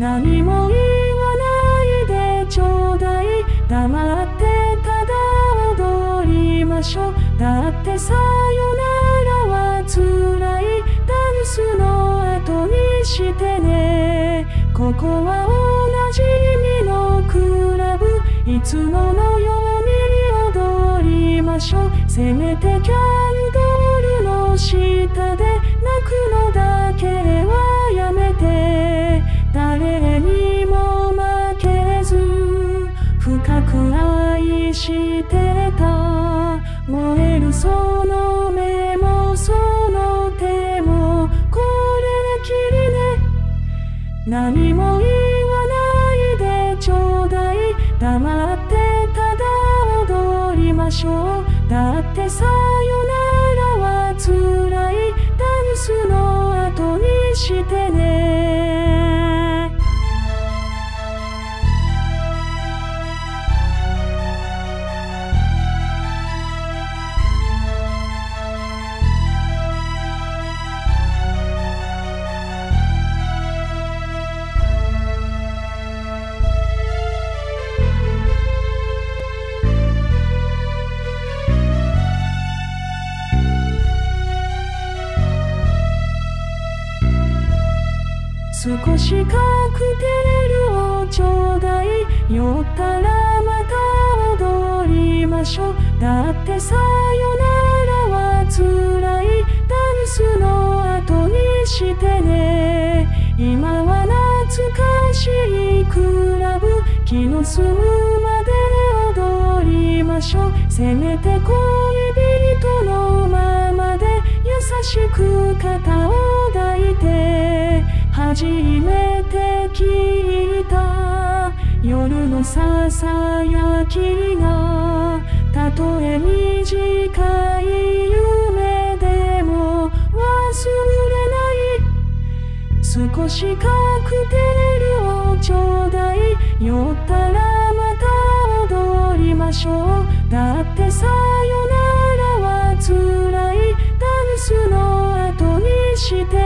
何も言わないでちょうだい。黙ってただ踊りましょう。だってさよならは辛い。ダンスの後にしてね。ここはおなじみのクラブ。いつものように踊りましょう。せめてキャンドルの下で泣くのだけはやめて。誰にも負けず深く愛してた。燃えるその目もその手もこれきりね。何も言わないでちょうだい。黙ってただ踊りましょう。だってさよならは辛い。ダンスの後にしてね。少しカクテルをちょうだい。酔ったらまた踊りましょう。だってさよならは辛い。ダンスの後にしてね。今は懐かしいクラブ。気の済むまで踊りましょう。せめて恋人のままで優しく肩を抱いて。初めて聞いた夜のささやきが、たとえ短い夢でも忘れない。少しカクテルをちょうだい。酔ったらまた踊りましょう。だってさよならは辛い。ダンスの後にして